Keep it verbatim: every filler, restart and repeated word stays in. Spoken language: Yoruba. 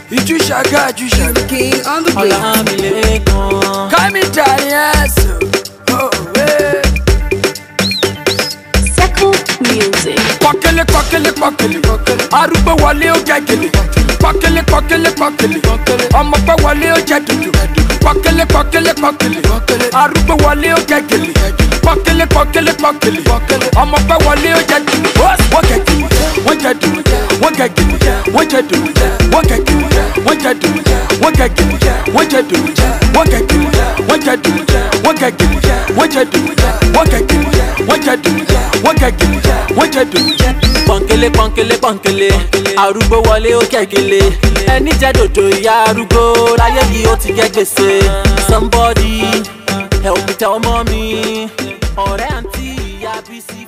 Itu shaga, itu shaga. King on the beat. Kami Daniels. Oh, hey. Circle music. Kwakele, kwakele, kwakele. Arugbo wale o jẹgele. Kwakele, kwakele, kwakele. Ọmọ pẹ́ wọlé o jẹ dudu. Kwakele, kwakele, kwakele. Arugbo wale o jẹgele. Kwakele, kwakele, kwakele. Ọmọ pẹ́ wọlé o jẹ dudu. Wọ́n jẹgele, wọ́n jẹ dudu. Wọ́n jẹgele, wọ́n jẹ dudu. Wọ́n jẹgele, wọ́n jẹ dudu. Wọ́n jẹgele, wọ́n jẹ dudu. Wọ́n jẹgele, wọ́n jẹ dudu. Wọ́n jẹgele, wọ́n jẹ dudu. Wọ́n jẹgele, wọ́n jẹ dudu. Wọ́n jẹgele, wọ́n jẹ dudu. Pọ̀nkélé pọ̀nkélé pọ̀nkélé arúgbó wọlé ó kẹ̀kélé ẹni jẹ́ dòdò ìyá arúgbó láyé yìí ó ti gẹ́ gbèsè. Somebody help me tell mommy ọ̀rẹ́ àǹtí ìyá Bísí.